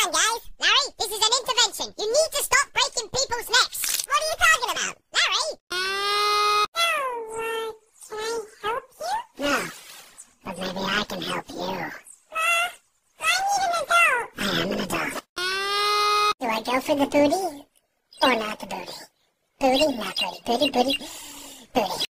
on, guys. Larry, this is an intervention. You need to stop breaking people's necks. What are you talking about? Larry? Can I help you? No, but maybe I can help you. I need an adult. I am an adult. Do I go for the booty or not the booty? Booty, not booty. Booty, booty, booty.